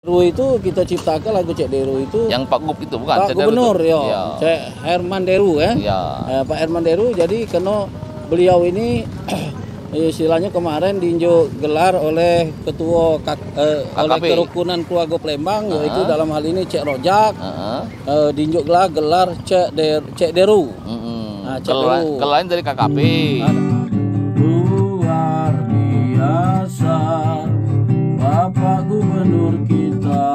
Deru itu kita ciptakan lagu Cek Deru itu. Yang Pak Gub itu bukan? Pak Gubernur ya. Ya. Cek Herman Deru ya. Ya. Pak Herman Deru, jadi karena beliau ini istilahnya kemarin diunjuk gelar oleh ketua oleh kerukunan keluarga Palembang, yaitu dalam hal ini Cek Rojak, diunjuk gelar Cek Deru. Nah, Cek Deru. Gelar dari KKP. Luar biasa Bapak Gubernur kita,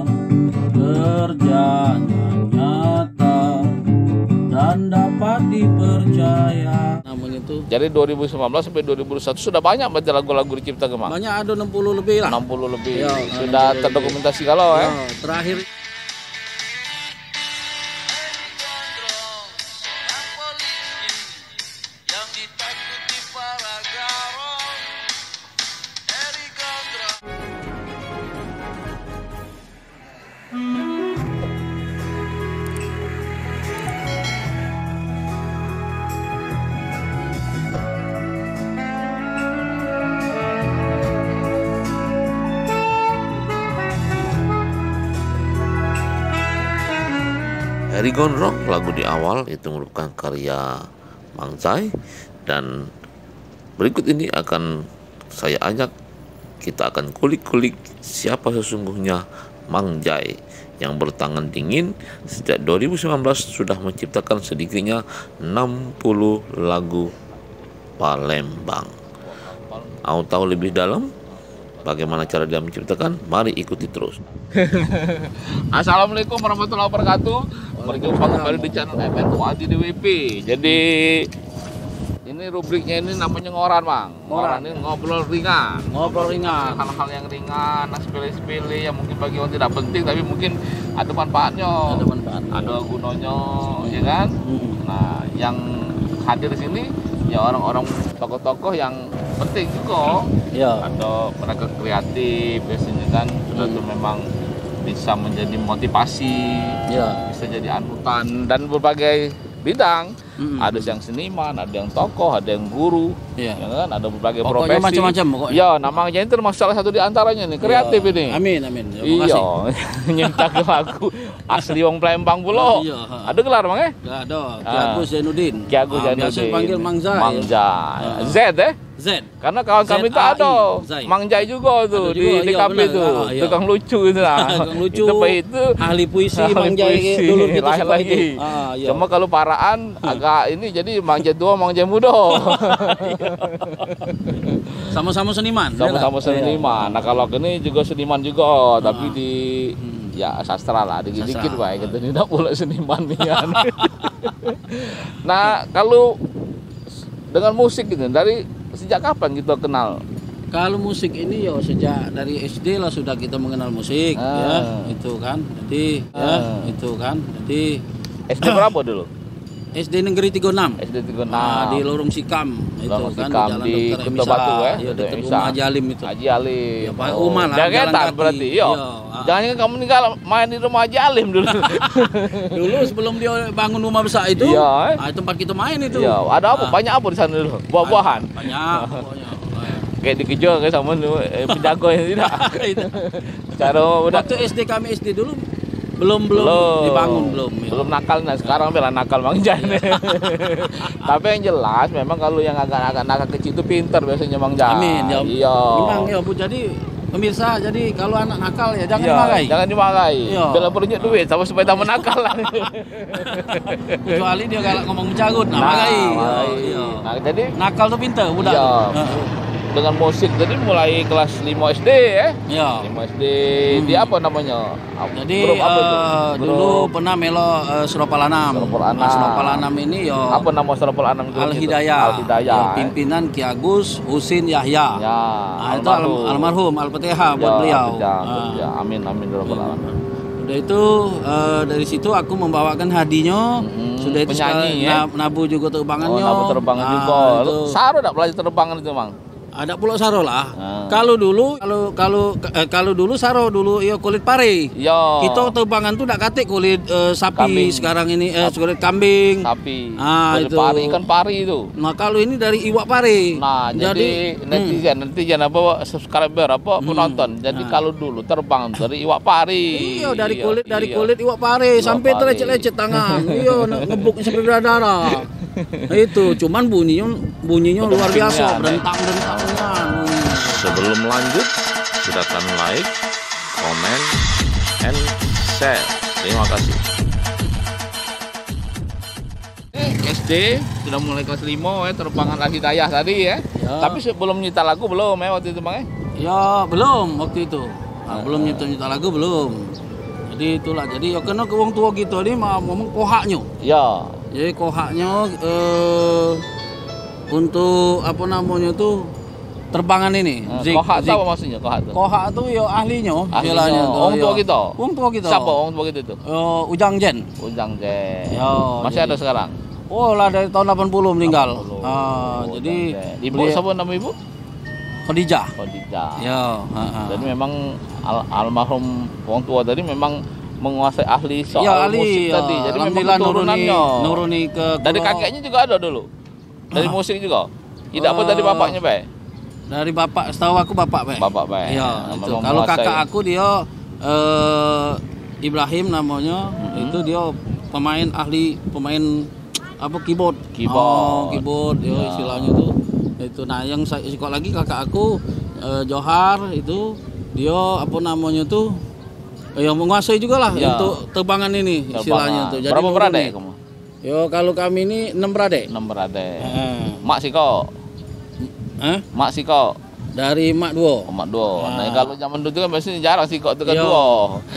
kerjanya nyata dan dapat dipercaya. Namun itu. Jadi 2019 sampai 2021 sudah banyak baca lagu-lagu diciptakan, Mang? Banyak, ada 60 lebih lah. 60 lebih. Ya, sudah terdokumentasi kalau ya. Terakhir. Heri Gondrong, lagu di awal itu merupakan karya Mang Jai, dan berikut ini akan saya ajak kita akan kulik-kulik siapa sesungguhnya Mang Jai yang bertangan dingin sejak 2019 sudah menciptakan sedikitnya 60 lagu Palembang. Mau tahu lebih dalam bagaimana cara dia menciptakan? Mari ikuti terus. Assalamualaikum warahmatullahi wabarakatuh. Berjumpa kembali di channel MNU Adi DWP. Jadi ini rubriknya ini namanya ngoran, Bang. Ngoran ini ngobrol ringan. Ngobrol ringan. Hal-hal yang ringan, sepele-sepele yang mungkin bagi orang tidak penting tapi mungkin ada manfaatnya. Ada manfaatnya. Ada gunanya, ya kan? Nah, yang hadir di sini ya orang-orang tokoh-tokoh yang penting juga. Ya. Ada mereka kreatif biasanya kan sudah tuh memang bisa menjadi motivasi, Ya. bisa jadi anutan dan berbagai bidang. Ada yang seniman, ada yang tokoh, ada yang guru, Ya. ya kan? Ada berbagai Pokoknya profesi. macam-macam pokoknya. Ya, namanya ini termasuk salah satu di antaranya nih, kreatif Ya. ini. Amin, amin. Iya, nyiptakan lagu asli wong Palembang pula. Iya. Ada gelar, Bang? Gak ada. Ki Agus Zainuddin. Ki Agus Zainuddin. Biasa panggil Mang Jai. Mang Jai. Z Z. Karena kawan kami itu ada Zai. Mang Jai juga tuh Ada juga, di iya, DKP benar. tuh, Iya. tukang lucu itu lah. Tukang lucu. Itu Ahli puisi Mang Jai puisi. dulu gitu Lain seperti lagi. itu. Iya. Cuma kalau paraan agak ini jadi Mang Jai tua, Mang Jai muda. Sama-sama seniman. Sama-sama seniman. Nah kalau ini juga seniman juga, tapi di ya sastra lah, dikit-dikit Sastra. baik gitu. Tidak pula seniman nih. Nah kalau dengan musik gitu, dari sejak kapan kita kenal? Kalau musik ini ya sejak dari SD lah sudah kita mengenal musik, ya itu kan. Jadi itu kan. Jadi SD berapa dulu? SD Negeri 36. SD 36. Di Lorong Sikam itu Lorong kan Sikam, Jalan di Dr. Kuta Emisa. Batu ya? Ya, Dr. dekat Emisa. rumah Haji Alim itu. Haji Alim. Ya, Pak Umar lah, Jaketan jalan kaki. berarti. Yo. Iya. Jangan kamu tinggal main di rumah Haji Alim dulu. Dulu sebelum dia bangun rumah besar itu, Iya, tempat kita main itu. Iya, ada apa? Banyak apa di sana dulu? Buah-buahan. Banyak. Pokoknya. Kayak dikejar kayak sama penjaga yang tidak. Cara udah Waktu SD kami SD dulu belum dibangun belum. Ya. Belum nakal, nah sekarang bela nakal Mang Jai. Tapi yang jelas memang kalau yang agak nakal kecil itu pintar biasanya Mang Jai. Amin ya. Iya. Memang ya Bu, jadi pemirsa, jadi kalau anak nakal ya jangan Iya, dimarahi. Jangan dimarahi. Iya. Bela punya duit sama supaya tak menakal. Kecuali dia galak ngomong mencarut, marahi. Iya. Nah, jadi Nakal tuh pintar budak. iya, Tuh. dengan musik jadi mulai kelas 5 SD ya. Iya. 5 SD di apa namanya? Jadi Grup apa itu? dulu pernah melo Seropal Anam. Seropal Anam. Nah, Seropal Anam ini yo Apa nama Seropal Anam grup Al itu? Hidayah. Al Hidayah. Ya, pimpinan Ki Agus Husin Yahya. Ya, Nah, itu almarhum Al-Fatihah buat beliau. Ya, amin amin ya rabbal alamin. Udah itu dari situ aku membawakan hadinya. Sudah itu penyanyi, ya? nabu juga terbangannya. Nabu terbangan juga. Itu. Saru enggak belajar terbangan itu, Mang? Ada Pulau Saro lah. Ah. Kalau dulu Saro dulu ya kulit pare. Ya. Kita tebangan tuh ndak katik kulit sapi Kambing. sekarang ini kulit kambing. Sapi. Ah, Kulit itu. pari, ikan pari itu. Nah, kalau ini dari iwak pare. Nah, jadi netizen apa subscriber apa penonton. Jadi kalau dulu terbang dari iwak pari. Iya, dari kulit iwak pare sampai pare. terlecet-lecet tangan. Iya, ngebuk sampai berdarah. Nah, itu cuman bunyinya luar biasa, bentang-bentangnya. Sebelum lanjut, silakan like, comment, and share. Terima kasih. SD sudah mulai kelas 5 ya, terbangan Al-Hidayah tadi ya. Ya. Tapi sebelum nyita lagu belum ya waktu itu Bang ya? Ya, belum waktu itu. Nah, belum nyita lagu belum. Jadi itulah. Jadi ya kena ke wong tua gitu nih mau ngomong kohaknya. Ya. Jadi kohaknya untuk apa namanya tuh terbangan ini. Kohak itu apa maksudnya kohak itu? Kohak tuh ya ahlinya, istilahnya tuh. Wong tua ya. kita. Wong tua kita. Siapa wong tua kita itu? Ujang Jen. Ujang Jen. Ya, Masih jadi- ada sekarang? Oh lah dari tahun 80 meninggal. 80. Jadi Ibu siapa nama ibu? Khadijah. Khadijah. Ya, Jadi memang almarhum wong tua tadi memang menguasai ahli soal ya, ahli, musik ya. tadi. Jadi memang Alhamdulillah keturunannya. nuruni ke Dari kulo. kakeknya juga ada dulu. Dari musik juga. Tidak apa dari bapaknya, Pak? Dari bapak, setahu aku bapak, Pak. Bapak, Pak. Iya, Nah, itu. memang Kalau menguasai. kakak aku dia Ibrahim namanya, itu dia pemain apa keyboard. Keyboard. Oh, keyboard ya, Ya. istilahnya tuh. Itu nah yang saya suka lagi kakak aku Johar itu dia apa namanya tuh yang menguasai juga lah Ya. untuk tebangan ini istilahnya tuh. Berapa nuruni. beradik kamu? Yo kalau kami ini 6 beradik. 6 beradik. Heeh. Mak sih kok. Mak sih kok. Dari mak duo. Mak dua. Ah. Nah, kalau zaman dulu kan biasanya jarang sih kok itu kan Iya. dua.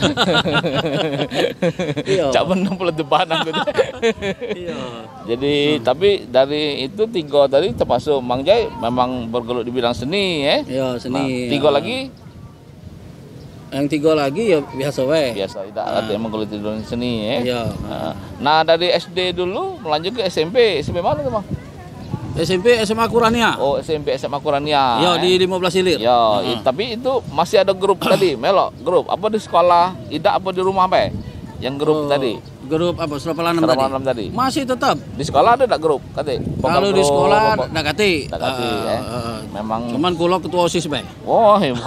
Iya. Cak bener pula depan aku tuh. Iya. Jadi tapi dari itu 3 tadi termasuk Mang Jai memang bergelut di bidang seni ya. Iya, seni. Nah, 3 lagi Yang 3 lagi ya biasa weh. biasa tidak ada yang menggeluti di dunia seni ya. Iya. Nah, dari SD dulu melanjut ke SMP. SMP mana tuh, Bang? SMP SMA Qurania. Oh, SMP SMA Qurania. Iya, di 15 Ilir. Ya, tapi itu masih ada grup tadi, Melok, grup apa di sekolah, tidak apa di rumah apa? Yang grup tadi. Grup apa? Serapalanam tadi. Serapalanam tadi. Masih tetap. Di sekolah ada enggak grup? Kate. Kalau di sekolah ndak kati. Ndak kati, ya. Memang Cuman kulo ketua OSIS, Bang. oh, hebat.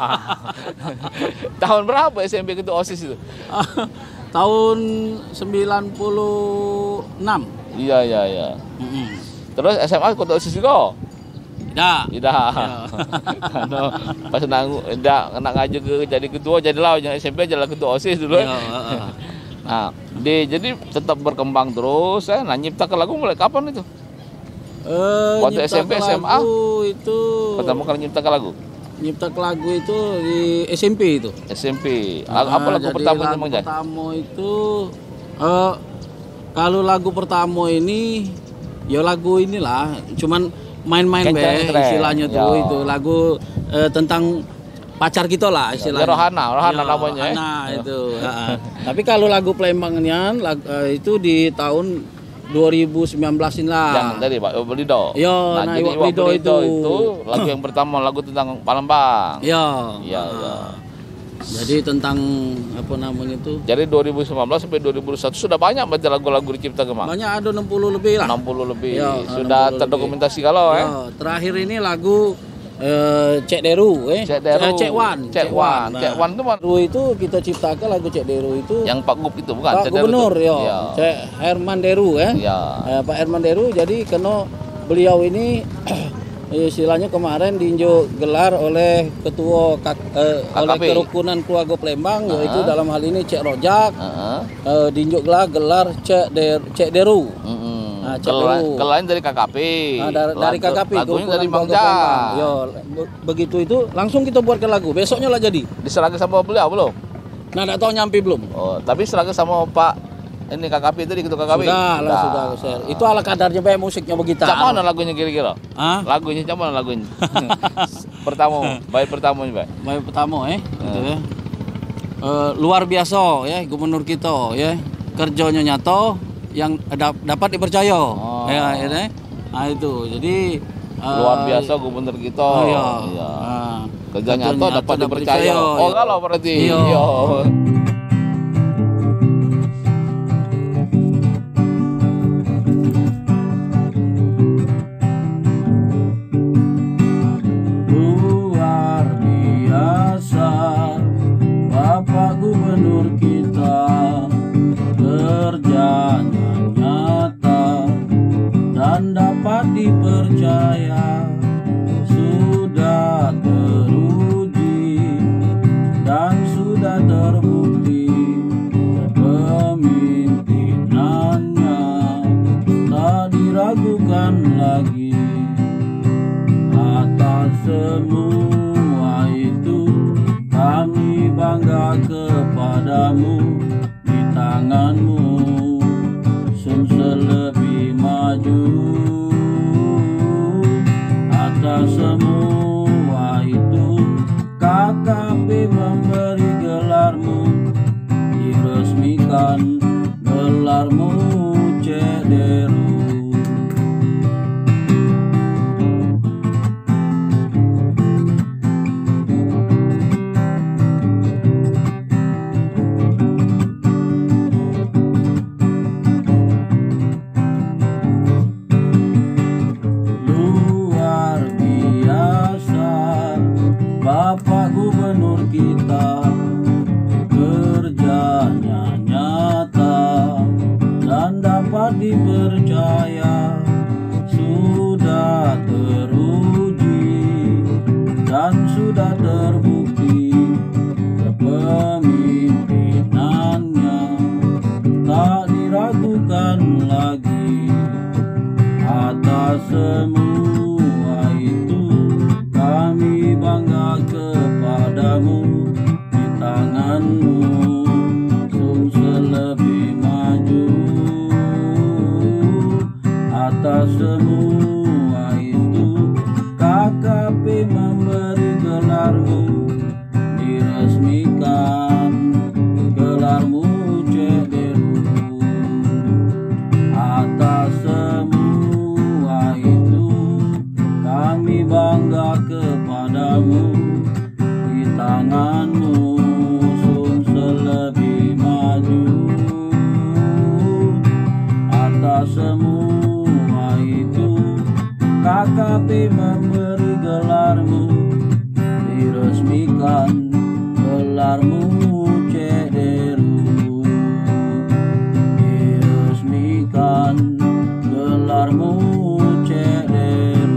Tahun berapa SMP itu OSIS itu? Tahun 96. Iya. Terus SMA ikut OSIS juga? Tidak. Tidak. Karena pas nak ngaju ke jadi ketua jadilah yang SMP jadilah ketua OSIS dulu. Iya, Nah, jadi tetap berkembang terus ya. Nah, nyiptakan lagu mulai kapan itu? Waktu SMP, nyiptakan SMA? lagu itu Pertama kali nyiptakan lagu? nyiptakan lagu itu di SMP itu. SMP. Apa lagu Jadi pertama lagu Mang Jai? pertama itu kalau lagu pertama ini ya lagu inilah cuman main-main Kenceng, istilahnya tuh ya. itu lagu tentang pacar kita lah istilahnya. Ya, Rohana Ya, namanya. Rohana itu. Tapi kalau lagu Palembangnya itu di tahun 2019 ini lah. Yang dari Pak Belido. Iya, nah, jadi Iwak Iwak Belido Belido itu. itu lagu yang pertama, lagu tentang Palembang. Ya. Iya. Jadi tentang apa namanya itu? Jadi 2019 sampai 2021 sudah banyak baca lagu-lagu diciptakan, Mang. Banyak ada 60 lebih lah. 60 lebih. Ya, Sudah 60 terdokumentasi kalau ya. Ya, terakhir ini lagu Cek Deru, Cek Deru. Cek Wan. Cek Wan. Cek Wan itu mana? Deru itu kita ciptakan lagu Cek Deru itu Yang Pak Gub itu bukan? Pak Cek Deru Gubernur itu? ya. Iya. Cek Herman Deru ya. Iya. Pak Herman Deru jadi kena beliau ini istilahnya kemarin diinjak gelar oleh ketua oleh KKP. kerukunan keluarga Palembang yaitu dalam hal ini Cek Rojak diinjak gelar Cek Deru. Nah, Cek Deru. Kelain dari KKP. Nah, dari KKP Lagunya dari Bang keluarga Palembang. Jai. Yo, begitu itu langsung kita buatkan lagu. Besoknya lah jadi. Diserahkan sama beliau belum? Nah, enggak tahu nyampe belum. Oh, tapi serahkan sama Pak ini KKP tadi ketua KKP. Sudah, share. Itu ala kadarnya baik musiknya begitu. Cak mana lagunya kira-kira? Hah? Lagunya cak mana lagunya? Pertama, baik pertama nih, Pak. Baik pertama gitu ya. Luar biasa ya gubernur kita ya. Kerjanya nyata yang dapat dipercaya. Oh. Ya. Nah itu. Jadi luar biasa gubernur kita. Iya. Iya. Ah, Kerja nyata nyata dapat dapat dipercaya. dipercaya, Oh, iya. kalau berarti. Iya. Iya. Luar biasa Bapak Gubernur kita, kerjanya nyata dan dapat dipercaya, sudah teruji dan sudah terbukti kepemimpinannya, tak diragukan lagi. Atas semua itu kami bangga kepadamu, di tanganmu Sumsel lebih maju. Atas semua itu KKP memberi gelarmu, diresmikan gelarmu Cederu. Luar biasa Bapak Gubernur kita, kerjanya nyata dan dapat dipercaya, sudah teruji dan sudah terbukti kepemimpinannya, tak diragukan lagi. Atas semua itu kami bangga kepadamu, di tanganmu Sumsel lebih maju. Atas semua itu KKP memberi gelarmu, diresmikan gelarmu Cederu. Atas semua itu kami bangga kepadamu, di tanganmu Sumsel lebih maju. Atas semua itu KKP memberi gelarmu, diresmikan gelarmu Cederu. Diresmikan gelarmu Cederu.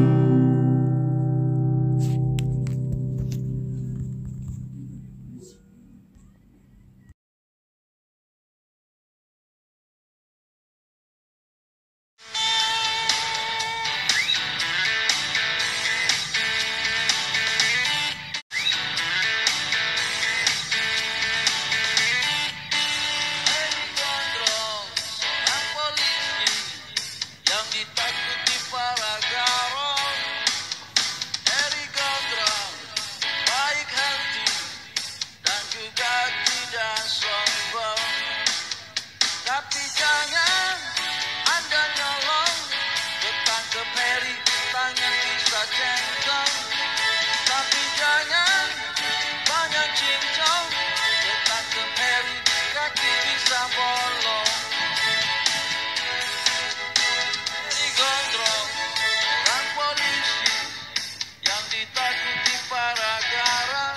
Gondrong, seorang polisi yang ditakuti para garong. Eri Gondrong, baik hati dan juga tidak sombong. Tapi jangan Anda nyolong, ketangkep Heri tangan bisa centong. Tapi jangan banyak cincong, ketangkep Heri kaki bisa bolong. Heri Gondrong, orang polisi yang ditakuti para garang.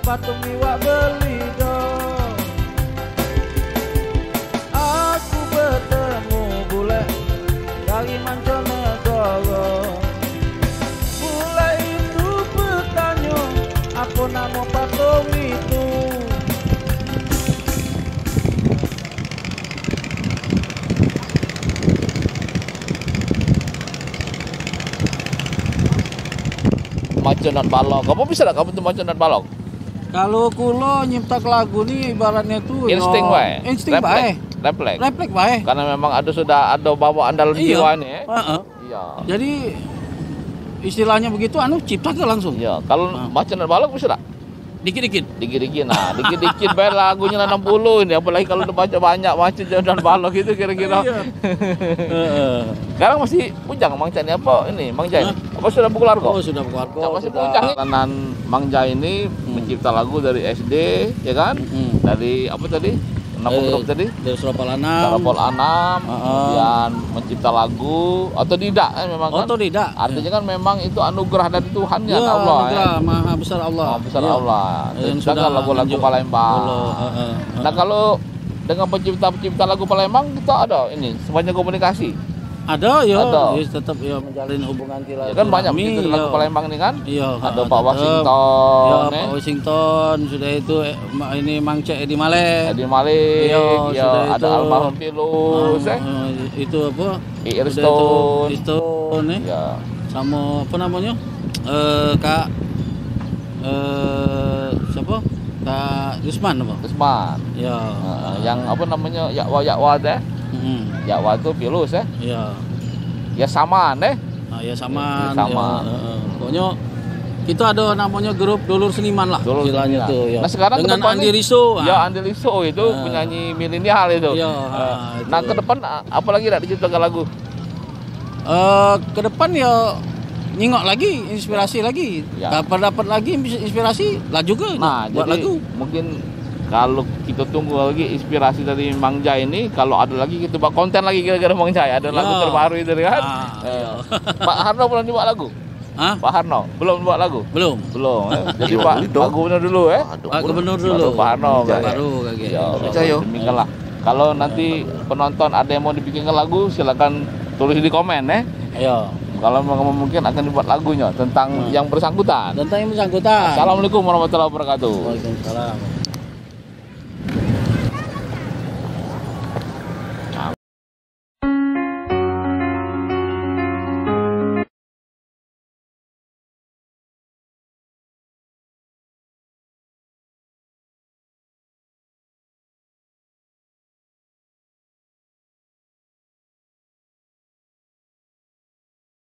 patung iwak beli do. Aku bertemu bule dari mancanegara. Bule itu bertanya apa nama patung itu. Macan dan balok. Kamu bisa tak kamu tuh macan dan balok? Kalau kulo nyiptak lagu nih ibaratnya tuh Insting yo, wae. insting bae. Refleks. Refleks bae. Karena memang sudah ada bawaan dalam jiwa nih. Heeh. Iya. Jadi istilahnya begitu cipta ke langsung. Iya, kalau macan dan balok bisa tak? Dikit-dikit. Dikit-dikit, nah dikit-dikit bayar lagunya 60 ini, apalagi kalau udah baca banyak macan dan balok itu kira-kira. Sekarang masih bujang Mang Jai ini apa ini Mang Jai? Apa sudah buku largo? Oh, sudah keluar kok. Masih bujang. Kanan Mang Jai ini mencipta lagu dari SD, ya kan? Dari apa tadi? Nama grup tadi? Dari Suropol Anam. Suropol Anam, kemudian mencipta lagu otodidak kan memang kan? Otodidak. Artinya kan memang itu anugerah dari Tuhan ya, Ya, Allah anugerah, Maha besar Allah. Maha besar Ya. Allah. Yang Sedangkan sudah lagu-lagu menunjuk Palembang. Allah, Nah kalau dengan pencipta lagu Palembang kita ada ini semuanya komunikasi. Ada ya, Ada. ya tetap ya menjalin hubungan Ya kan banyak begitu di lagu Palembang ini kan? Iya, Ada tetap. Pak Washington, Ya, Pak Washington sudah itu ini Mang Cek Edi Malek. Edi Malik, Iya, ya, sudah ada itu. almarhum Pilus, Itu apa? Iir Sudah Stone, itu Stone ya, sama apa namanya? Kak siapa? Kak Gusman apa? Usman, Ya. yang apa namanya Yakwa deh, Yakwa itu Pilus Ya. ya sama deh. Nah, ya sama. Ya, sama. Pokoknya kita ada namanya grup Dulur Seniman lah Dulur istilahnya Seniman. tuh ya. Nah, sekarang dengan ke depan Andi nih- Riso. Ya Andi Liso itu penyanyi milenial itu. Iya, Nah itu. ke depan apalagi tidak diciptakan lagu? Ke depan ya nyingok lagi, inspirasi lagi. Ya. Dapat lagi inspirasi lah juga Nah buat jadi lagu. mungkin kalau kita tunggu lagi inspirasi dari Mang Jai ini, kalau ada lagi kita buat konten lagi kira-kira Mang Jai ada lagu Ya. terbaru itu kan? Iya. Pak Harno belum dibuat lagu? Hah? Pak Harno belum buat lagu? Belum. Belum. Jadi Iya, Pak itu. Pak Gubernur dulu Pak Gubernur dulu. Pak Harno. Pak Pak. baru kayak Ya, Percaya. demikian lah. Kalau nanti penonton ada yang mau dibikinkan lagu, silakan tulis di komen ya. Ya. Kalau mungkin akan dibuat lagunya tentang yang bersangkutan. Tentang yang bersangkutan. Assalamualaikum warahmatullahi wabarakatuh. Waalaikumsalam.